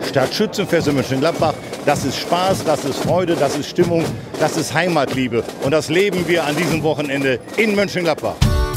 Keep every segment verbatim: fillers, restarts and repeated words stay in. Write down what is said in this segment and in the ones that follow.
Stadtschützenfest in Mönchengladbach, das ist Spaß, das ist Freude, das ist Stimmung, das ist Heimatliebe. Und das leben wir an diesem Wochenende in Mönchengladbach.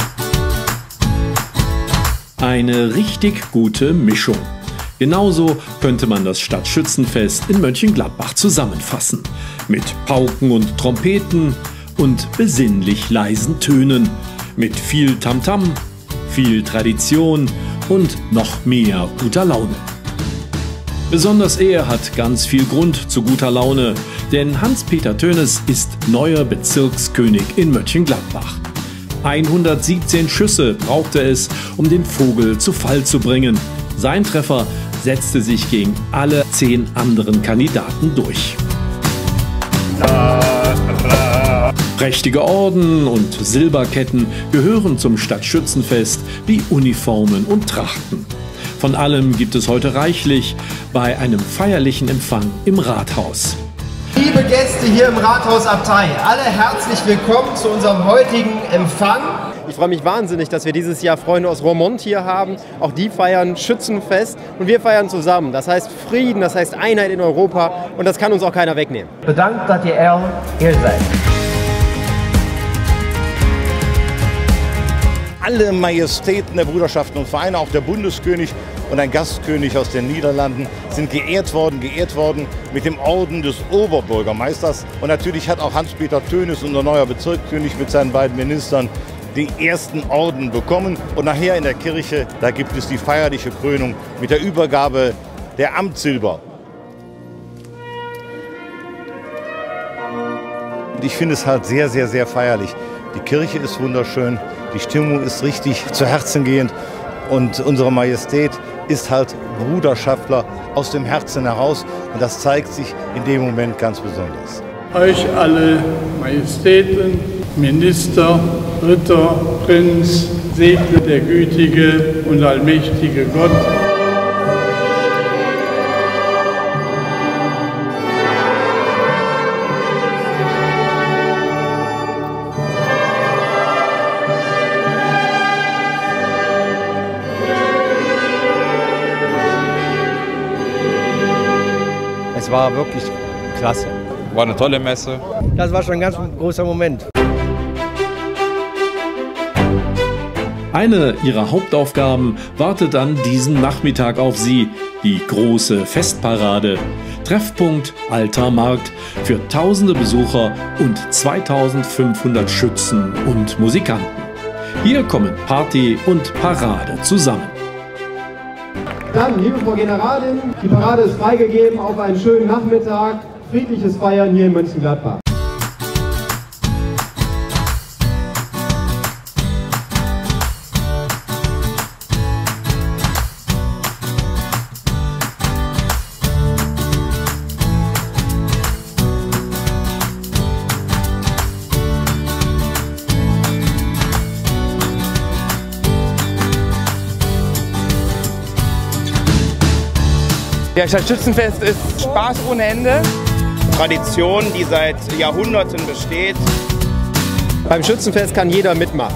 Eine richtig gute Mischung. Genauso könnte man das Stadtschützenfest in Mönchengladbach zusammenfassen. Mit Pauken und Trompeten und besinnlich leisen Tönen. Mit viel Tamtam, viel Tradition und noch mehr guter Laune. Besonders er hat ganz viel Grund zu guter Laune, denn Hans-Peter Tönnes ist neuer Bezirkskönig in Mönchengladbach. hundertsiebzehn Schüsse brauchte es, um den Vogel zu Fall zu bringen. Sein Treffer setzte sich gegen alle zehn anderen Kandidaten durch. Prächtige Orden und Silberketten gehören zum Stadtschützenfest wie Uniformen und Trachten. Von allem gibt es heute reichlich bei einem feierlichen Empfang im Rathaus. Liebe Gäste hier im Rathaus Abtei, alle herzlich willkommen zu unserem heutigen Empfang. Ich freue mich wahnsinnig, dass wir dieses Jahr Freunde aus Roermond hier haben. Auch die feiern Schützenfest und wir feiern zusammen. Das heißt Frieden, das heißt Einheit in Europa und das kann uns auch keiner wegnehmen. Bedankt, dass ihr alle hier seid. Alle Majestäten der Bruderschaften und Vereine, auch der Bundeskönig und ein Gastkönig aus den Niederlanden sind geehrt worden, geehrt worden mit dem Orden des Oberbürgermeisters. Und natürlich hat auch Hans-Peter Tönnes, unser neuer Bezirkskönig mit seinen beiden Ministern, die ersten Orden bekommen. Und nachher in der Kirche, da gibt es die feierliche Krönung mit der Übergabe der Amtssilber. Und ich finde es halt sehr, sehr, sehr feierlich. Die Kirche ist wunderschön, die Stimmung ist richtig zu Herzen gehend und unsere Majestät ist halt Bruderschaftler aus dem Herzen heraus und das zeigt sich in dem Moment ganz besonders. Euch alle Majestäten, Minister, Ritter, Prinz, segne der gütige und allmächtige Gott. Es war wirklich klasse. War eine tolle Messe. Das war schon ein ganz großer Moment. Eine ihrer Hauptaufgaben wartet an diesem Nachmittag auf sie, die große Festparade. Treffpunkt Alter Markt für tausende Besucher und zweitausendfünfhundert Schützen und Musikanten. Hier kommen Party und Parade zusammen. Dann, liebe Frau Generalin, die Parade ist freigegeben auf einen schönen Nachmittag. Friedliches Feiern hier in Mönchengladbach. Ja, Stadtschützenfest ist Spaß ohne Ende. Tradition, die seit Jahrhunderten besteht. Beim Schützenfest kann jeder mitmachen.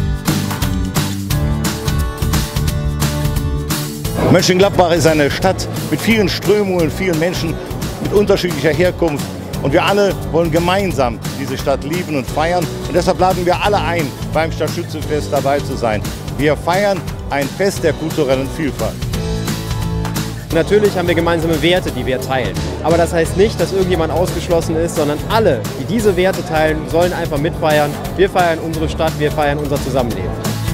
Mönchengladbach ist eine Stadt mit vielen Strömungen, vielen Menschen mit unterschiedlicher Herkunft. Und wir alle wollen gemeinsam diese Stadt lieben und feiern. Und deshalb laden wir alle ein, beim Stadtschützenfest dabei zu sein. Wir feiern ein Fest der kulturellen Vielfalt. Natürlich haben wir gemeinsame Werte, die wir teilen. Aber das heißt nicht, dass irgendjemand ausgeschlossen ist, sondern alle, die diese Werte teilen, sollen einfach mitfeiern. Wir feiern unsere Stadt, wir feiern unser Zusammenleben.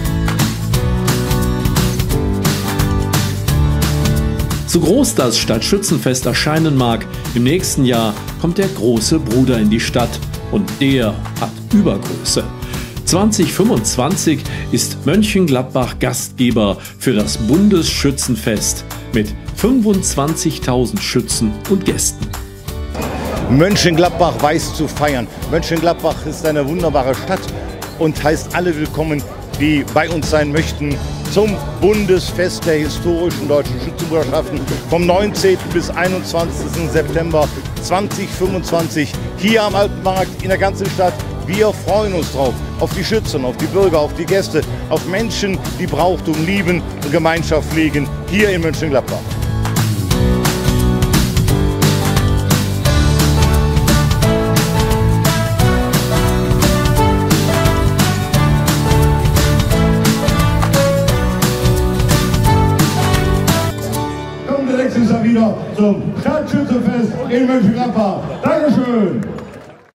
So groß das Stadtschützenfest erscheinen mag, im nächsten Jahr kommt der große Bruder in die Stadt und der hat Übergröße. zweitausendfünfundzwanzig ist Mönchengladbach Gastgeber für das Bundesschützenfest mit fünfundzwanzigtausend Schützen und Gästen. Mönchengladbach weiß zu feiern. Mönchengladbach ist eine wunderbare Stadt und heißt alle willkommen, die bei uns sein möchten, zum Bundesfest der historischen deutschen Schützenbruderschaften vom neunzehnten bis einundzwanzigsten September zweitausendfünfundzwanzig hier am Alten Markt in der ganzen Stadt. Wir freuen uns drauf, auf die Schützen, auf die Bürger, auf die Gäste, auf Menschen, die Brauchtum lieben und Gemeinschaft pflegen, hier in Mönchengladbach. nächstes Jahr wieder zum Stadtschützenfest in Mönchengladbach. Dankeschön!